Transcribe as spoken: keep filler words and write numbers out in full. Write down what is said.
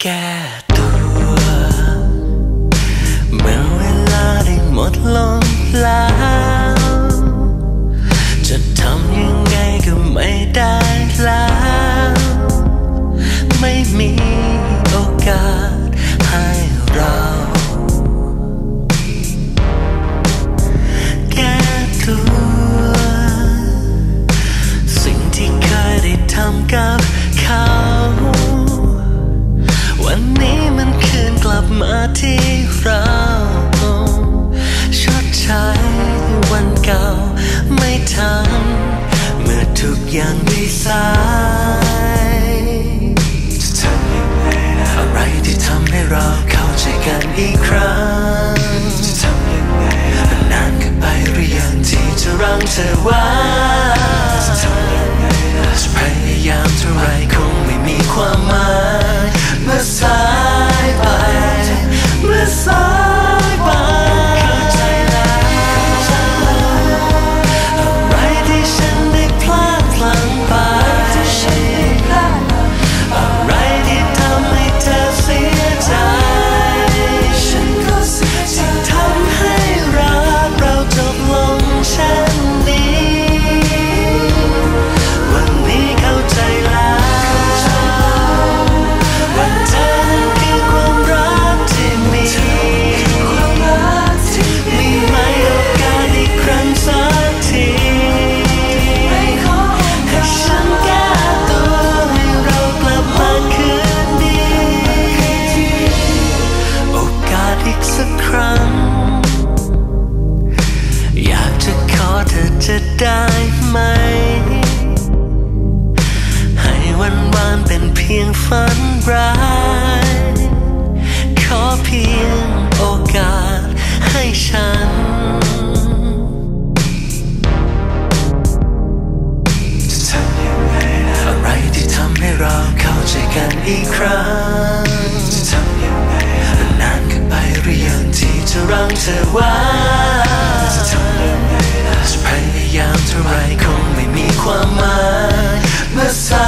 แก้ตัวเมื่อเวลาได้หมดลงแล้วจะทำยังไงก็ไม่ได้แล้วไม่มีโอกาสให้เราแก้ตัวสิ่งที่เคยได้ทำกับเขาวันนี้มันคืนกลับมาที่เราชดใช้วันเก่าไม่ทันเมื่อทุกอย่างดีสายจะทำยังไงนะอะไรที่ทำให้เราเข้าใจกันอีกครั้งจะทำยังไงนะมันนานเกินไปหรือยังที่จะรั้งเธอไว้จะทำยังไงนะจะพยายามเท่าไรคงไม่มีความหมายเมื่อสายไปเมื่อสายไปเข้าใจแล้วอะไรที่ฉันได้พลาดพลั้งไปอะไรที่ทำให้เธอเสียใจฉันก็เสียใจที่ทำให้รักเราจบลงเช่นนี้วันนี้เข้าใจแล้วว่าเธอนั้นคือความรักที่มีมีไหมโอกาสอีกครั้งสักทีให้ฉันแก้ตัวให้เรากลับมาคืนดีโอกาสอีกสักครั้งอยากจะขอเธอจะได้ไหมให้วันวานเป็นเพียงฝันร้ายขอเพียงโอกาสให้ฉันจะทำยังไงนะอะไรที่ทำให้เราเข้าใจกันอีกครั้งจะทำยังไงนะนานเกินไปหรือยังที่จะรั้งเธอไว้จะทำยังไงนะจะพยายามเท่าไรคงไม่มีความหมายเมื่อสา